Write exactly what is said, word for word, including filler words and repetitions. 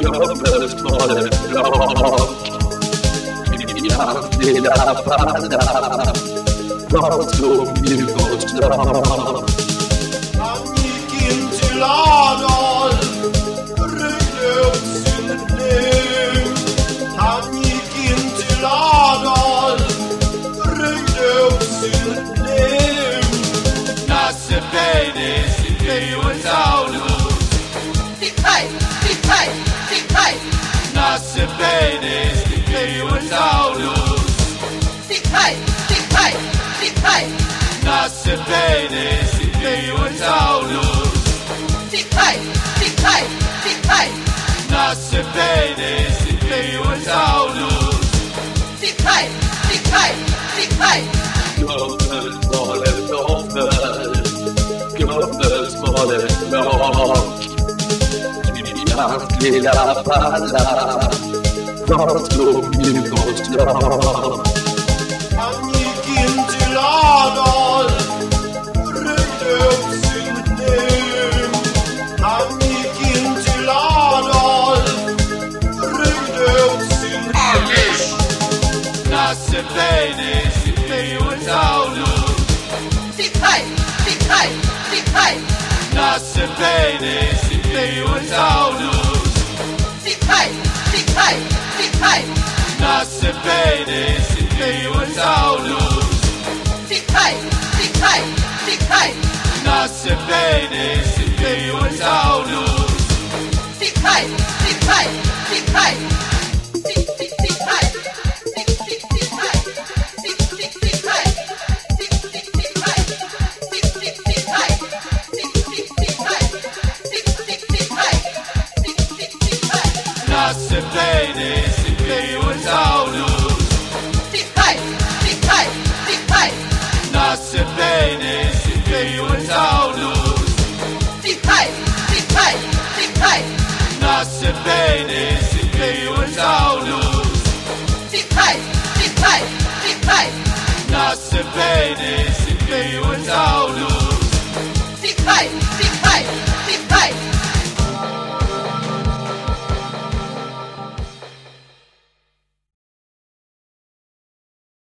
Gubbesmålet blåk. Mina lilla pallar, de slog mjuk och strak. Han gick in till Adolf, ryckte upp sin kniv. Han gick in till Adolf, ryckte upp sin kniv. Nasse Penis i Biosaurus. Fick hej, fick hej, fick hej. Nasse Penis i Biosaurus. Fick hej, fick hej, fick hej. Nasse Penis i Biosaurus. Fick hej, fick hej, fick hej. Nasse Penis i Biosaurus. Fick hej, fick hej, fick hej. Gubbesmålet offer, gubbesmålet blåk. Mina lilla pallar, de slog mjuk och strak. Han gick in till Adolf, ryckte upp sin kniv. Han gick in till Adolf, ryckte upp sin kniv. Nasse Penis i Biosaurus. Fick hej, fick hej, fick hej. Nasse Penis i Biosaurus. Fick hej, fick hej, fick hej. Nasse Penis i Biosaurus. Fick hej, fick hej, fick hej. Nasse Penis i Biosaurus. Fick hej, fick hej, fick hej. Fick, fick, fick hej. Fick, fick, fick hej. Fick, fick, fick hej. Fick, fick, fick hej. Fick, fick, fick hej. Fick, fick, fick hej. Fick, fick, fick hej. Fick, fick, fick hej. Nasse Penis i Biosaurus. Fick hej, fick hej, fick hej. Nasse Penis i Biosaurus. Fick hej, fick hej, fick hej. Nasse Penis i Biosaurus. Fick hej, fick hej, fick hej. Nasse Penis i Biosaurus. Fick hej, fick hej, fick hej.